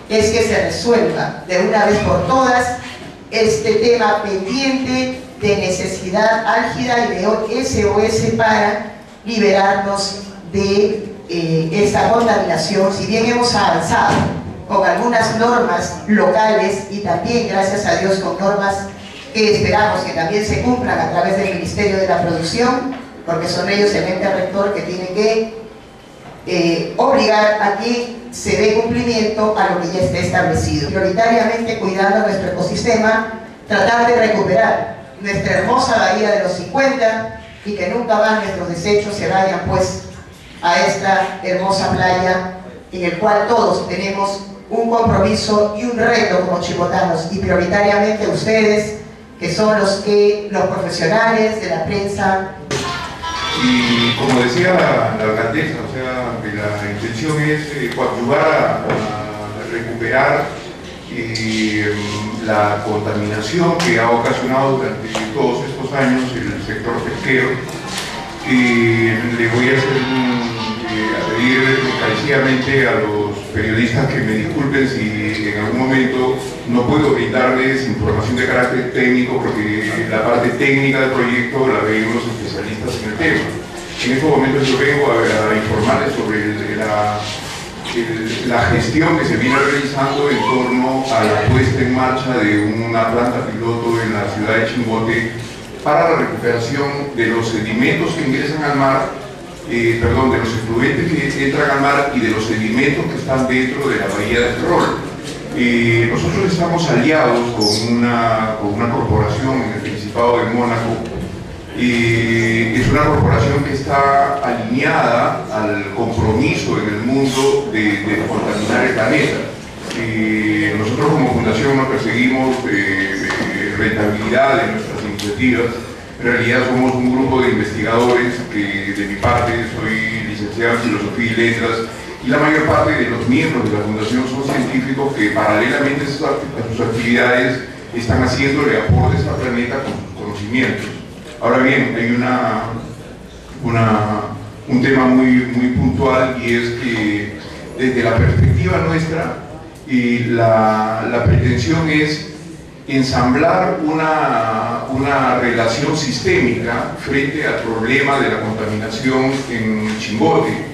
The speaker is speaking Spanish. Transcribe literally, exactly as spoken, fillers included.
es que se resuelva de una vez por todas este tema pendiente de necesidad álgida y de S O S para liberarnos de eh, esta contaminación. Si bien hemos avanzado con algunas normas locales y también, gracias a Dios, con normas que esperamos que también se cumplan a través del Ministerio de la Producción, porque son ellos el ente rector que tiene que eh, obligar a que se dé cumplimiento a lo que ya esté establecido. Prioritariamente cuidando nuestro ecosistema, tratar de recuperar nuestra hermosa bahía de los cincuenta y que nunca más nuestros desechos se vayan pues a esta hermosa playa en el cual todos tenemos un compromiso y un reto como chibotanos, y prioritariamente ustedes, que son los que los profesionales de la prensa. Y como decía la, la alcaldesa, o sea, que la intención es eh, coadyuvar a, a recuperar eh, la contaminación que ha ocasionado durante todos estos años el sector pesquero. Y le voy a, hacer un, eh, a pedir encarecidamente a los periodistas que me disculpen si en algún momento no puedo brindarles información de carácter técnico, porque la parte técnica del proyecto la ven los especialistas en el tema. En estos momentos yo vengo a, a informarles sobre el, la, el, la gestión que se viene realizando en torno a la puesta en marcha de una planta piloto en la ciudad de Chimbote para la recuperación de los sedimentos que ingresan al mar, eh, perdón, de los efluentes que entran al mar y de los sedimentos que están dentro de la bahía de Ferrol. Eh, nosotros estamos aliados con una, con una corporación en el Principado de Mónaco, y es una corporación que está alineada al compromiso en el mundo de, de contaminar el planeta. Eh, nosotros como fundación no perseguimos eh, eh, rentabilidad de nuestras iniciativas. En realidad somos un grupo de investigadores que, de mi parte, soy licenciado en Filosofía y Letras, y la mayor parte de los miembros de la fundación son científicos que paralelamente a sus, a sus actividades están haciéndole aportes al planeta con sus conocimientos. Ahora bien, hay una, una, un tema muy, muy puntual, y es que desde la perspectiva nuestra, y la, la pretensión es ensamblar una, una relación sistémica frente al problema de la contaminación en Chimbote.